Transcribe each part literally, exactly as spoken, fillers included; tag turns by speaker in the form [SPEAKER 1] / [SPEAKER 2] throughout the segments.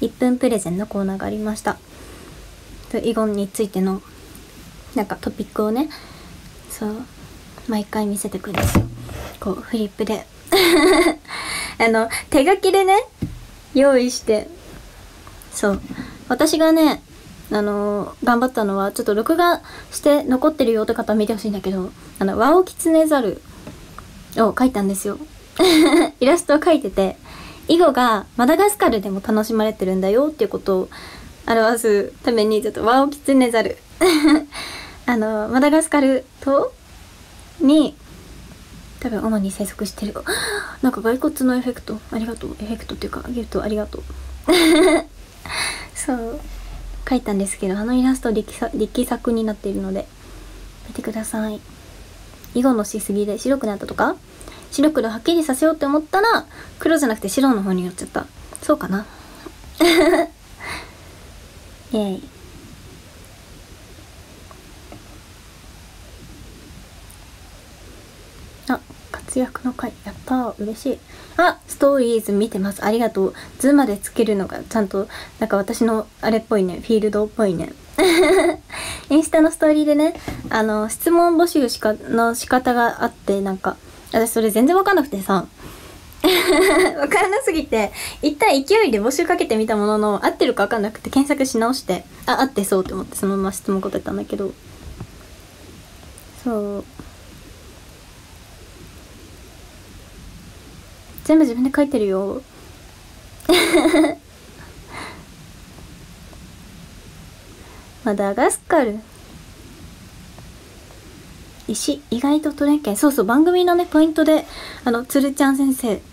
[SPEAKER 1] いっぷんプレゼンのコーナーがありました。囲碁についてのなんかトピックをね、そう毎回見せてくるんですよ。こうフリップであの手書きでね用意して、そう私がねあのー、頑張ったのはちょっと録画して残ってるよって方は見てほしいんだけど、あのワオキツネザルを描いたんですよイラストを描いてて、囲碁がマダガスカルでも楽しまれてるんだよっていうことを表すためにちょっとワオキツネザルあのマダガスカル島に多分主に生息してるなんか骸骨のエフェクトありがとうエフェクトっていうかギフトありがとうそう描いたんですけど、あのイラスト力作力作になっているので見てください。囲碁のしすぎで白くなったとか、白黒はっきりさせようって思ったら黒じゃなくて白の方に寄っちゃった。そうかなイエイ。あ、活躍の回やったー、嬉しい。あ、ストーリーズ見てます、ありがとう。図までつけるのがちゃんとなんか私のあれっぽいね、フィールドっぽいねインスタのストーリーでね、あの質問募集しかの仕方があって、なんか私それ全然わかんなくてさわからなすぎて一旦勢いで募集かけてみたものの合ってるかわかんなくて検索し直して、あ、合ってそうって思ってそのまま質問答えたんだけど、そう全部自分で書いてるよマダガスカル石意外と取れんけん。そうそう、番組のねポイントであのつるちゃん先生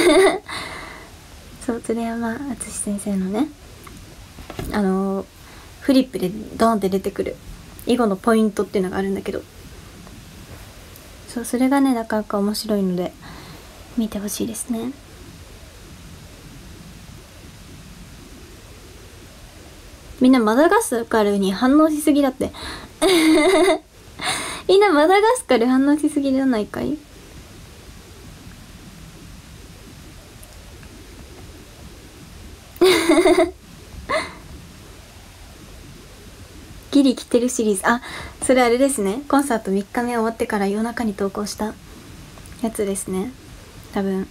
[SPEAKER 1] そう鶴山敦先生のねあのー、フリップでドーンって出てくる囲碁のポイントっていうのがあるんだけど、そうそれがねなかなか面白いので見てほしいですね。みんなマダガスカルに反応しすぎだってみんなマダガスカル反応しすぎじゃないかいギリ来てるシリーズ、あ、それあれですね、コンサートみっかめ終わってから夜中に投稿したやつですね多分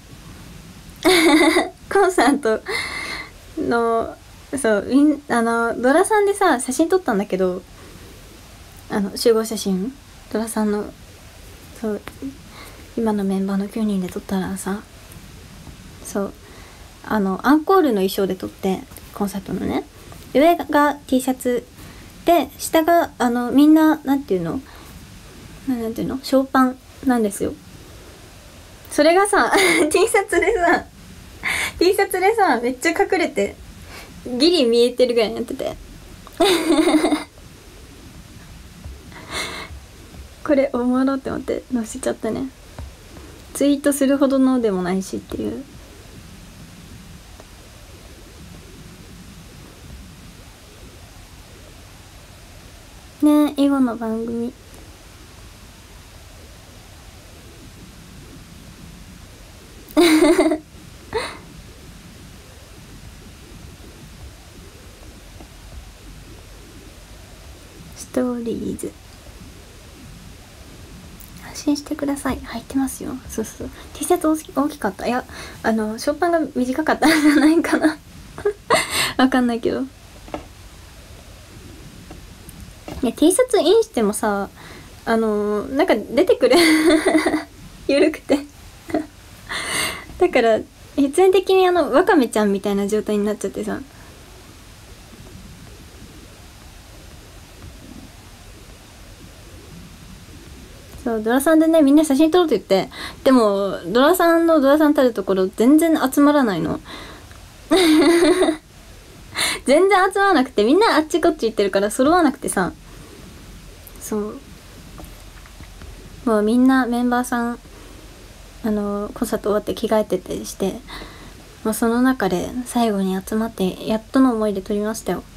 [SPEAKER 1] コンサートのそうみんあのドラさんでさ写真撮ったんだけど、あの集合写真ドラさんのそう今のメンバーのきゅうにんで撮ったらさ、そうあのアンコールの衣装で撮って、コンサートのね上が T シャツで下があのみんななんていうのなんていうのショーパンなんですよ。それがさT シャツでさ T シャツでさめっちゃ隠れてギリ見えてるぐらいになっててこれおもろって思って載せちゃったね。ツイートするほどのでもないしっていうねえ囲碁の番組ストーリーズ安心してください、入ってますよ。そうそう T シャツ大き大きかった。いやあのショーパンが短かったんじゃないかなわかんないけど、いや T シャツインしてもさあのー、なんか出てくるゆるくてだから必然的にあのワカメちゃんみたいな状態になっちゃってさ、そうドラさんでねみんな写真撮ろうって言って、でもドラさんのドラさんたるところ全然集まらないの全然集まらなくて、みんなあっちこっち行ってるから揃わなくてさ、そうもうみんなメンバーさんあのコンサート終わって着替えててして、もうその中で最後に集まってやっとの思いで撮りましたよ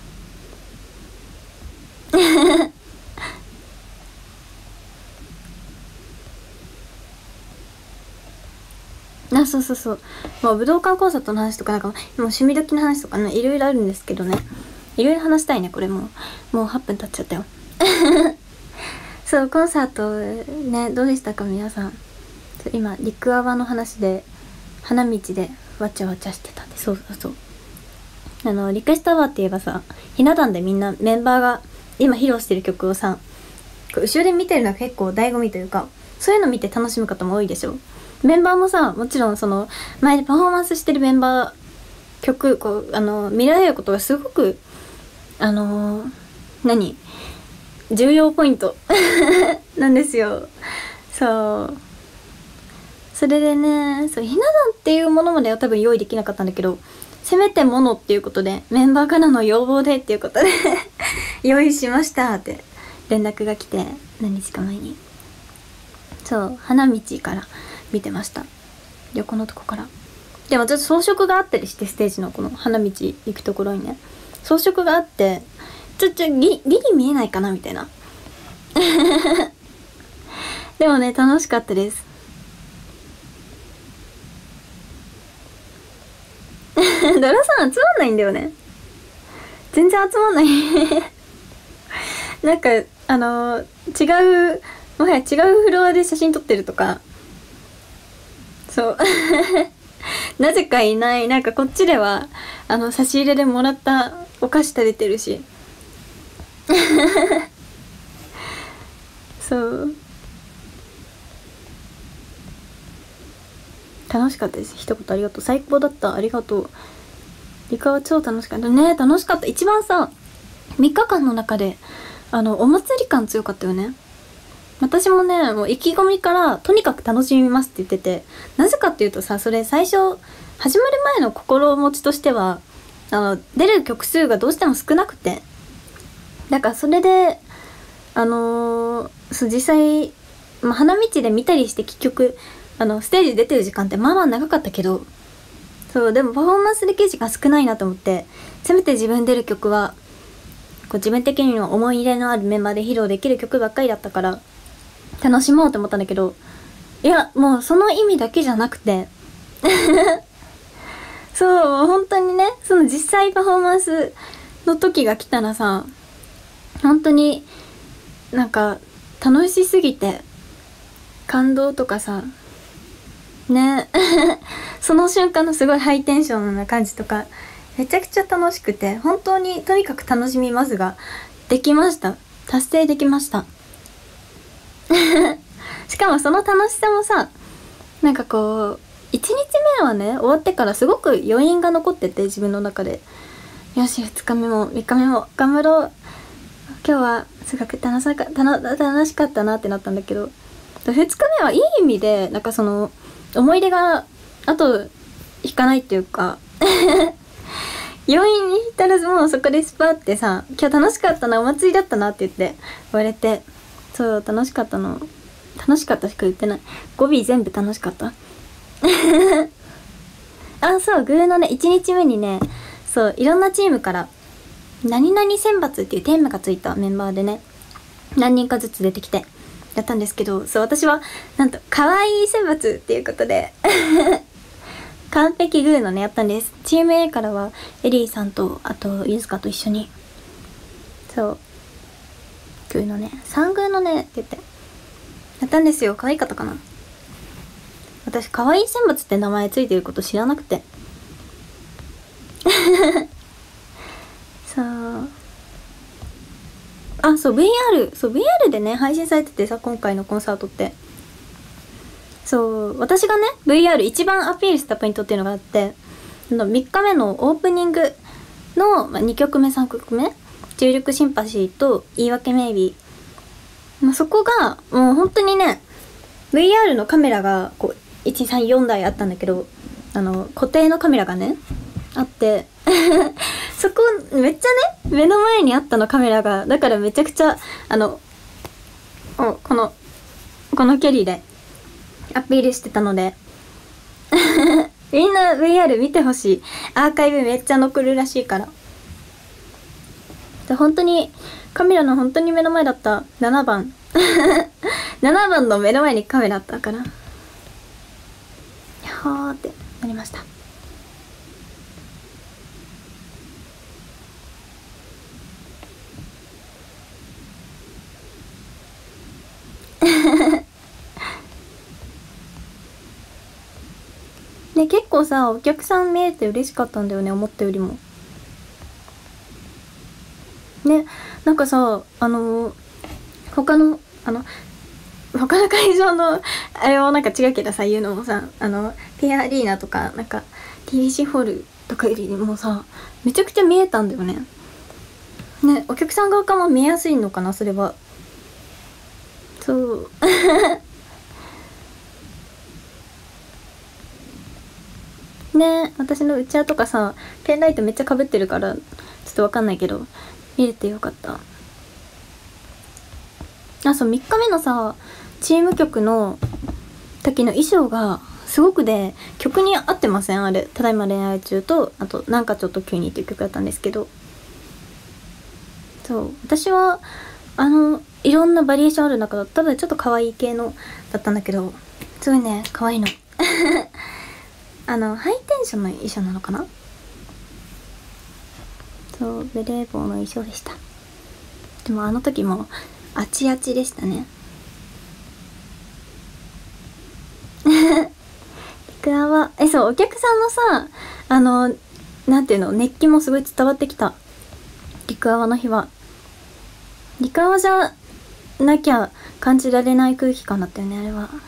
[SPEAKER 1] あ、 そうそうそう、まあ、武道館コンサートの話とかなんかもう趣味時の話とかねいろいろあるんですけどね、いろいろ話したいねこれもうもうはっぷん経っちゃったよそうコンサートねどうでしたか皆さん。今陸泡の話で花道でわちゃわちゃしてたんで、そうそうそう、あのリクエストアワーって言えばさ、ひな壇でみんなメンバーが今披露してる曲をさ後ろで見てるのが結構醍醐味というか、そういうの見て楽しむ方も多いでしょ。メンバーもさもちろんその前でパフォーマンスしてるメンバー曲こうあの見られることがすごくあのー、何重要ポイントなんですよ。そうそれでね、そうひな壇っていうものまでは多分用意できなかったんだけど、せめてものっていうことでメンバーからの要望でっていうことで用意しましたって連絡が来て、何日か前にそう花道から見てました、横のとこから。でもちょっと装飾があったりして、ステージのこの花道行くところにね装飾があって、ちょっとギリギリ見えないかなみたいなでもね楽しかったですドラさん集まんないんだよね、全然集まんないなんかあのー、違うもはや違うフロアで写真撮ってるとか、そうなぜかいない。なんかこっちではあの差し入れでもらったお菓子食べてるしそう楽しかったです。一言ありがとう。最高だった。ありがとう。リカは超楽しかったね。楽しかった。一番さみっかかんの中であのお祭り感強かったよね。私もねもう意気込みからとにかく楽しみますって言ってて、なぜかっていうとさ、それ最初始まる前の心持ちとしてはあの出る曲数がどうしても少なくて、だからそれであのー、そう実際、まあ、花道で見たりして結局あのステージ出てる時間ってまあまあ長かったけど、そうでもパフォーマンスできる時間少ないなと思って、せめて自分出る曲はこう自分的にも思い入れのあるメンバーで披露できる曲ばっかりだったから楽しもうと思ったんだけど、いやもうその意味だけじゃなくてそう本当にね、その実際パフォーマンスの時が来たらさ、本当になんか楽しすぎて感動とかさねその瞬間のすごいハイテンションな感じとかめちゃくちゃ楽しくて、本当にとにかく楽しみますができました。達成できましたしかもその楽しさもさ、なんかこういちにちめはね終わってからすごく余韻が残ってて、自分の中でよしふつかめもみっかめも頑張ろう、今日はすごく楽しかった楽楽しかったなってなったんだけど、ふつかめはいい意味でなんかその思い出があと引かないっていうか余韻に浸らずもうそこでスパってさ、今日楽しかったなお祭りだったなって言って言われて、そう楽しかったの、楽しかったしか言ってない、語尾全部楽しかったあそうグーのねいちにちめにね、そういろんなチームから何々選抜っていうテーマがついたメンバーでね何人かずつ出てきてやったんですけど、そう私はなんと可愛い選抜っていうことで完璧グーのねやったんです。チーム A からはエリーさんとあとユズカと一緒にそうグーのねさんグーのねって言ってやったんですよ。可愛かったかな。私可愛い選抜って名前ついてること知らなくてそうあそう ブイアール そう ブイアール でね配信されててさ、今回のコンサートってそう私がね ブイアール 一番アピールしたポイントっていうのがあって、みっかめのオープニングの、まあ、にきょくめさんきょくめ重力シンパシーと言い訳メイビー、まあ、そこがもう本当にね ブイアール のカメラがこういちさんよんだいあったんだけど、あの固定のカメラがねあってそこめっちゃね目の前にあったのカメラが、だからめちゃくちゃあのおこのこの距離でアピールしてたのでみんな ブイアール 見てほしい。アーカイブめっちゃ残るらしいから。で本当にカメラの本当に目の前だったななばんななばんの目の前にカメラあったから、いやはーってなりました。ね、結構さお客さん見えて嬉しかったんだよね、思ったよりもね。なんかさあのー、他のあの他の会場のあれもなんか違うけどさ言うのもさ、あのペアアリーナとかなんか ティービーシー ホールとかよりもさめちゃくちゃ見えたんだよね。ね、お客さん側からも見えやすいのかな、それは。そうね、私のうちわとかさペンライトめっちゃかぶってるからちょっとわかんないけど見れてよかった。あ、そう、みっかめのさチーム曲の時の衣装がすごくで曲に合ってません？あれただいま恋愛中と、あとなんかちょっと急にっていう曲だったんですけど、そう私はあのいろんなバリエーションある中だったらちょっと可愛い系のだったんだけど、すごいね可愛いのあのハイテンションの衣装なのかな。そうベレー帽の衣装でした。でもあの時もあちあちでしたねリクアはえそうお客さんのさあのなんていうの熱気もすごい伝わってきた。リクアワの日はリクアワじゃなきゃ感じられない空気感だったよね、あれは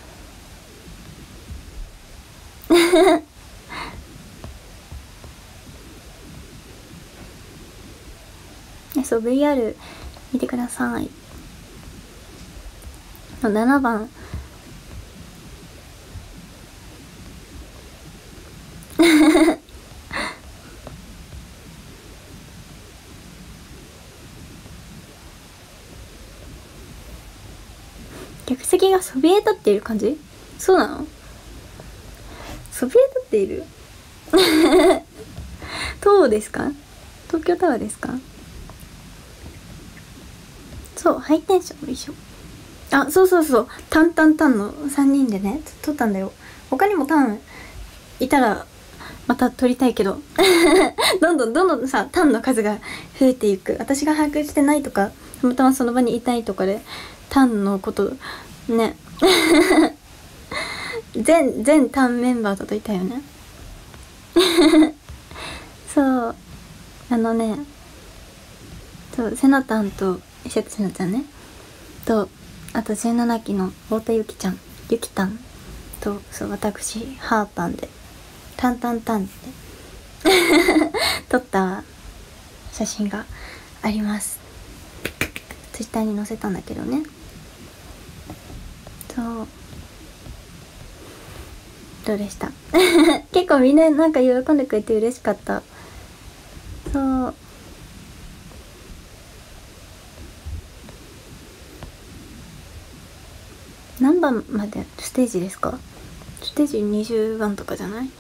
[SPEAKER 1] えそう ブイアール 見てください。ななばん客席がそびえ立っている感じ。そうなの？そびえ立っているどうですか？東京タワーですか？そうハイテンションの衣装。あ、そうそうそう、タンタンタンのさんにんでね撮ったんだよ。他にもタンいたらまた撮りたいけどどんどんどんどんさタンの数が増えていく。私が把握してないとかたまたまその場にいたいとかでタンのことね全全タンメンバーと撮りたいよねそうあのねそうセナタンと石垣セナちゃんねと、あとじゅうななきの太田ゆきちゃんゆきたんと、そう私ハータンでタンタンタンって撮った写真があります。ツイッターに載せたんだけどね。そうどうでした結構みんななんか喜んでくれて嬉しかった。そう何番までステージですか？ステージにじゅうばんとかじゃない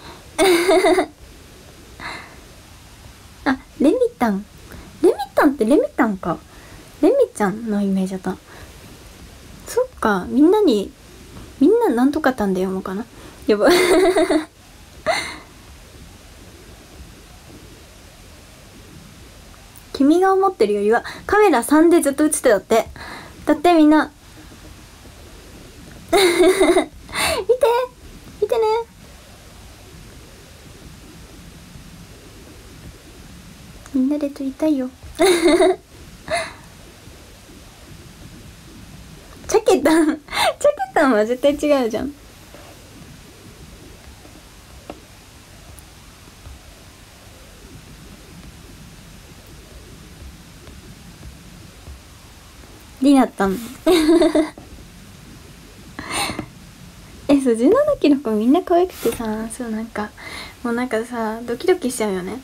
[SPEAKER 1] あ、レミタンレミタンってレミタンか。レミちゃんのイメージだった。そっか、みんなにみんななんとかたんで読もうかな。やば君が思ってるよりはカメラさんでずっと映ってたって。だってみんな見て見てね。みんなで撮りたいよチャケタンチャケタンは絶対違うじゃん。リナタンえ、そうじゅうななきの子みんな可愛くてさ、そうなんかもうなんかさドキドキしちゃうよね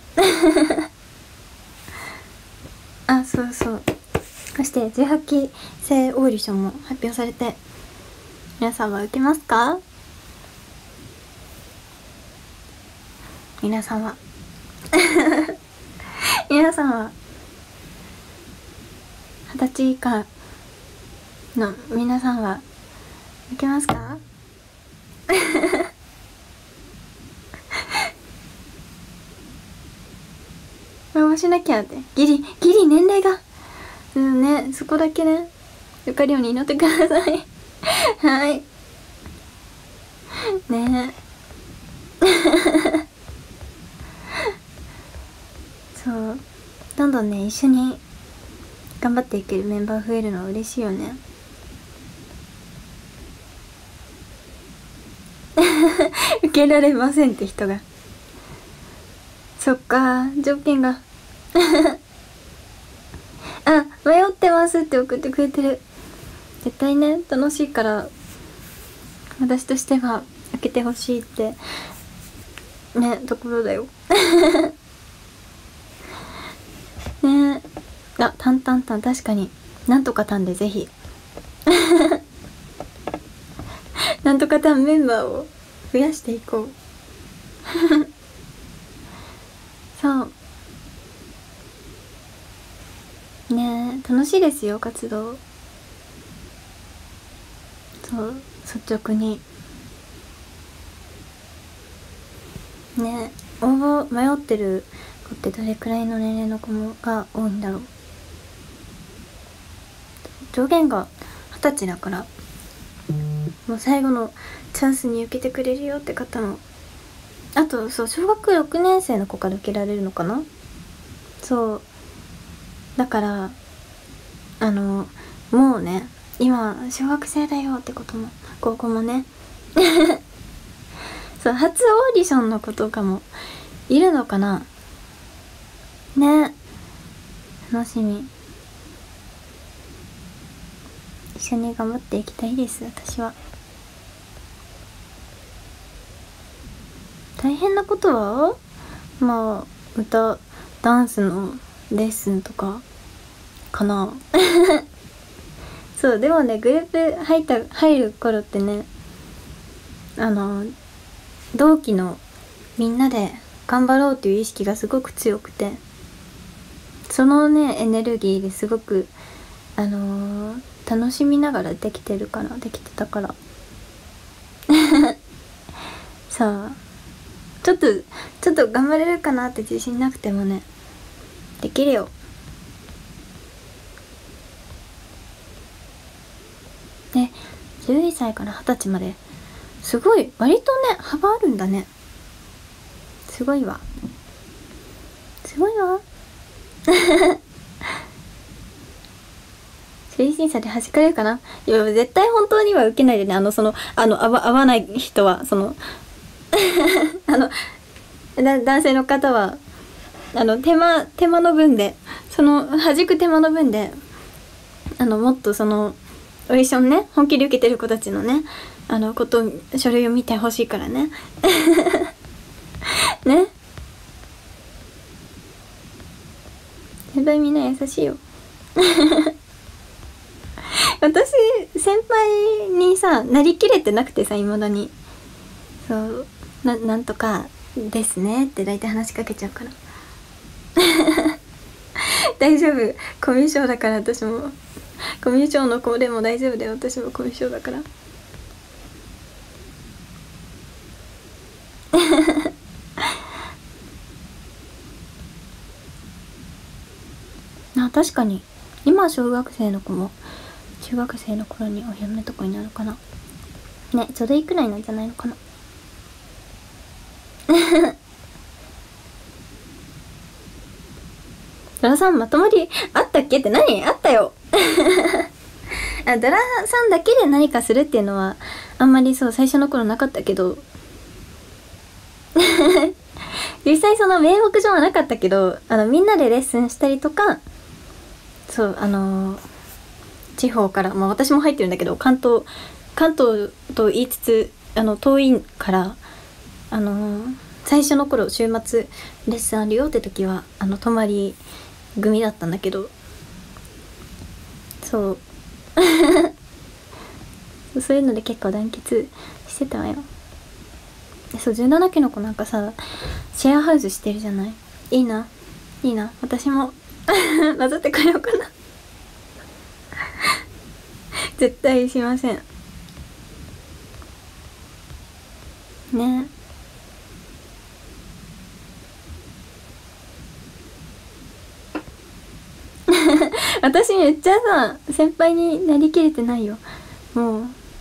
[SPEAKER 1] あ、そうそう。そしてじゅうはっき生オーディションも発表されて、皆さんは受けますか？皆さんは皆さんは二十歳以下の皆さんは受けますかうしなきゃって、ギリギリ年齢が、うんね、そこだけね受かるように祈ってくださいはいねそうどんどんね一緒に頑張っていけるメンバー増えるのは嬉しいよね受けられませんって人が、そっか条件があ、迷ってますって送ってくれてる。絶対ね楽しいから私としては開けてほしいってねところだよねえ、あ、タンタンタン、確かになんとかタンでぜひなんとかタンメンバーを増やしていこうそうねえ、楽しいですよ活動。そう率直にねえ、応募迷ってる子ってどれくらいの年齢の子もが多いんだろう。上限が二十歳だから、もう最後のチャンスに受けてくれるよって方も、あとそう小学ろくねん生の子から受けられるのかな。そうだからあのもうね今小学生だよってことも高校もねそう初オーディションの子とかもいるのかなね、楽しみ。一緒に頑張っていきたいです私は。大変なことはまあ歌ダンスのレッスンとかかなそうでもねグループ入った入る頃ってねあの同期のみんなで頑張ろうっていう意識がすごく強くて、そのねエネルギーですごくあのー、楽しみながらできてるからできてたからさあちょっとちょっと頑張れるかなって自信なくてもねできるよ。でじゅういっさいからはたちまですごい割とね幅あるんだね。すごいわすごいわ書類審査で弾かれるかな。いや絶対本当には受けないでね、あのそのあの合わ合わない人はそのあのだ男性の方はあの手間手間の分でその弾く手間の分であのもっとそのオーディションね本気で受けてる子たちのねあのこと書類を見てほしいからねね絶対みんな優しいよ私先輩にさなりきれてなくてさ、いまだにそうななんとかですねって大体話しかけちゃうから大丈夫コミュ障だから。私もコミュ障の子でも大丈夫だよ。私もコミュ障だからあ、確かに今小学生の子も中学生の頃にお嫁とかになるかなね、ちょうどいいくらいなんじゃないのかなドラさんまとまりあったっけって何あったよあ、ドラさんだけで何かするっていうのはあんまりそう最初の頃なかったけど実際その名目上はなかったけど、あのみんなでレッスンしたりとか、そうあのー、地方から、まあ私も入ってるんだけど関東関東と言いつつあの遠いからあのー、最初の頃週末レッスンあるよって時はあの泊まり組だったんだけど、そうそういうので結構団結してたわよ。そうじゅうななきの子なんかさシェアハウスしてるじゃない。いいないいな、私も混ざってこようかな絶対しませんね。 私めっちゃさ先輩になりきれてないよもう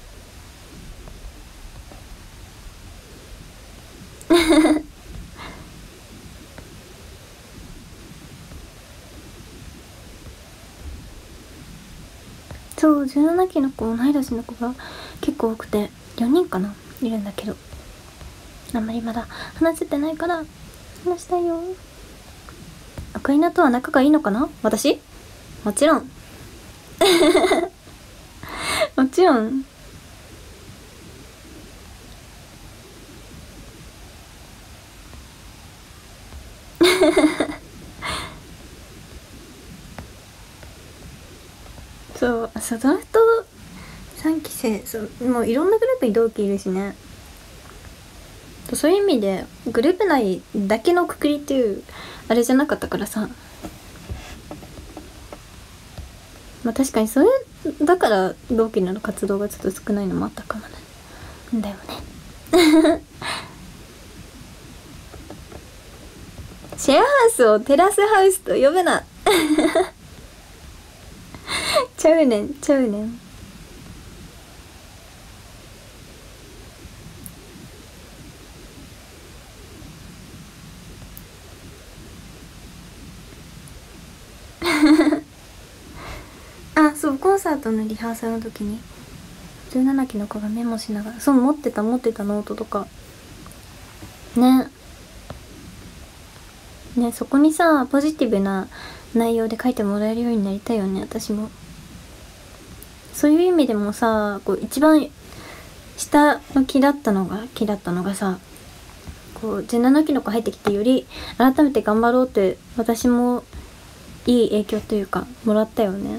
[SPEAKER 1] そうじゅうななきの子同い年の子が結構多くてよにんかないるんだけど、あんまりまだ話せてないから話したいよ。オカリナとは仲がいいのかな私？もちろんもちろんそうそうドラフトさんき生そうもういろんなグループに同期いるしね、そういう意味でグループ内だけのくくりっていうあれじゃなかったからさ、まあ確かにそれだから同期の活動がちょっと少ないのもあったかもねだよねシェアハウスをテラスハウスと呼ぶなちゃうねんちゃうねんあ、そうコンサートのリハーサルの時にじゅうななきの子がメモしながらそう持ってた持ってたノートとかねね、そこにさポジティブな内容で書いてもらえるようになりたいよね私も。そういう意味でもさこう一番下の木だったのが木だったのがさこうじゅうななきの子入ってきてより改めて頑張ろうって私もいい影響というかもらったよね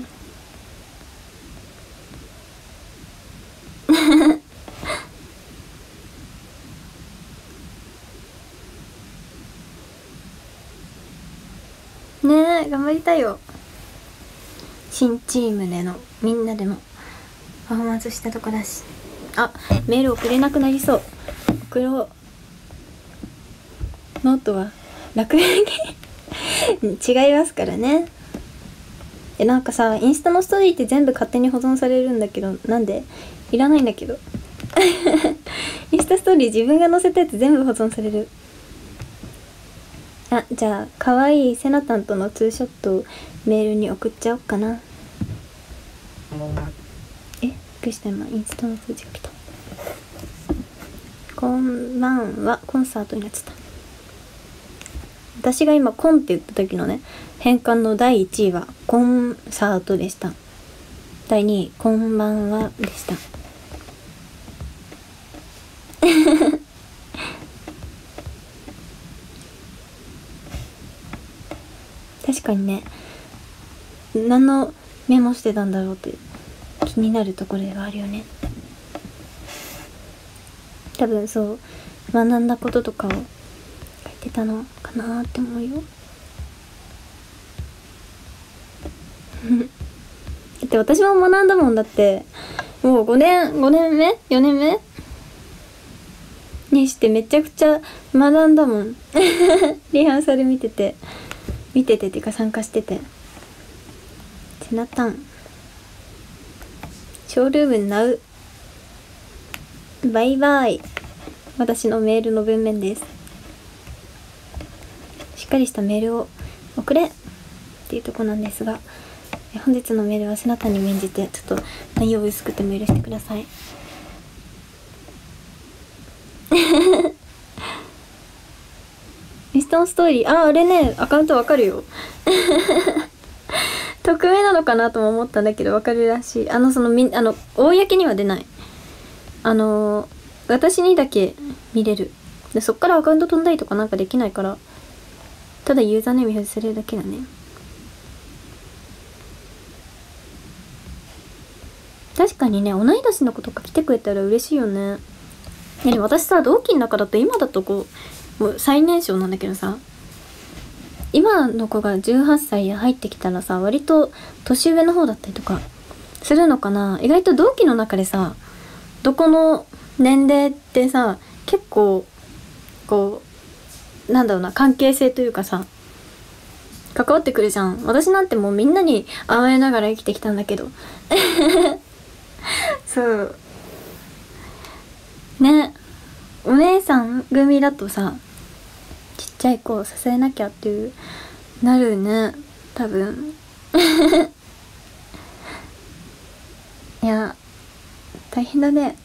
[SPEAKER 1] ねえ頑張りたいよ。新チームでのみんなでもパフォーマンスしたとこだし、あメール送れなくなりそう。送ろう。ノートは落書き違いますからね。えなんかさインスタのストーリーって全部勝手に保存されるんだけどなんでいらないんだけどインスタストーリー自分が載せたやつ全部保存される。あじゃあかわいいセナタンとのツーショットをメールに送っちゃおっかな。えびっくりした今インスタの通知が来た。こんばんはコンサートになっちゃった。私が今コンって言った時のね変換のだいいちいはコンサートでした。だいにいこんばんはでした確かにね何のメモしてたんだろうって気になるところではあるよね。多分そう学んだこととかを書いてたのかなって思うよだって私も学んだもん。だってもうごねんごねんめよねんめにしてめちゃくちゃ学んだもんリハーサル見てて見ててっていうか参加してて。セナタンショールームナウバイバイ。私のメールの文面です。しっかりしたメールを送れっていうとこなんですが、本日のメールはセナタンに免じてちょっと内容薄くてメールしてくださいインスタのストーリーああれねアカウントわかるよ匿名なのかなとも思ったんだけどわかるらしい。あのそのみあの公には出ない。あの私にだけ見れる。でそっからアカウント飛んだりとかなんかできないからただユーザーネーム表示されるだけだね。確かにね同い年の子とか来てくれたら嬉しいよね。でも私さ同期の中だと今だとこうもう最年少なんだけどさ今の子がじゅうはっさいで入ってきたらさ割と年上の方だったりとかするのかな。意外と同期の中でさどこの年齢ってさ結構こうなんだろうな関係性というかさ関わってくるじゃん。私なんてもうみんなに甘えながら生きてきたんだけどそうね、お姉さん組だとさ、ちっちゃい子を支えなきゃっていうなるね、多分いや大変だね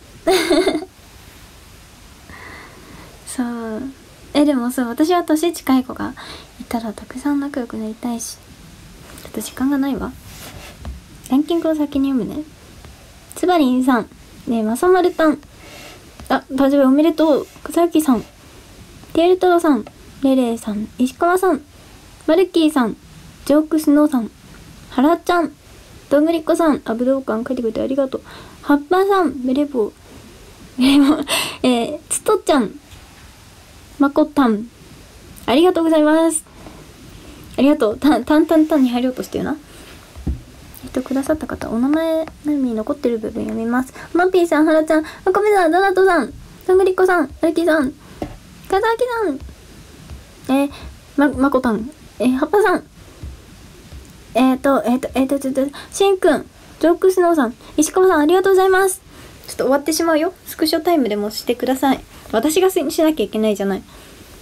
[SPEAKER 1] そうえでもそう、私は年近い子がいたらたくさん仲良くなりたいし、ちょっと時間がないわ。ランキングを先に読むね。つばりんさん、ね、まさまるたん、あ、誕生日おめでとう。くさきさん、テールトロさん、レレイさん、石川さん、マルキーさん、ジョークスノーさん、はらちゃん、どんぐりっこさん、あ、武道館書いてくれてありがとう。はっぱさん、ベレボー、ベレボー、えー、つとちゃん、まこたん、ありがとうございます。ありがとう。た、たんたんたんに入ろうとしてるな。えっと、くださった方、お名前のみに残ってる部分読みます。マッピーさん、はらちゃん、あこめさん、ドナトさん、どんぐりっこさん、マルキーさん、かざあきさん、えー、ま、まこたん、えー、はっぱさん、えーと、えーと、えーと、ちょっと、しんくん、ジョークスノーさん、石川さん、ありがとうございます。ちょっと終わってしまうよ。スクショタイムでもしてください。私がしなきゃいけないじゃない。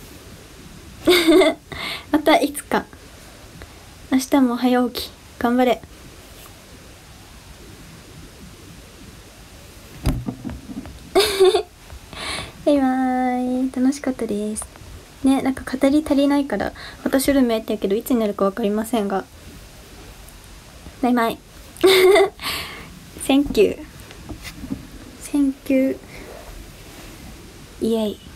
[SPEAKER 1] またいつか。明日も早起き。頑張れ。バイバーイ。楽しかったです。ね、なんか語り足りないから、私ルームやってるけど、いつになるかわかりませんが。バイバイ。Thank you. Thank you. イエイ。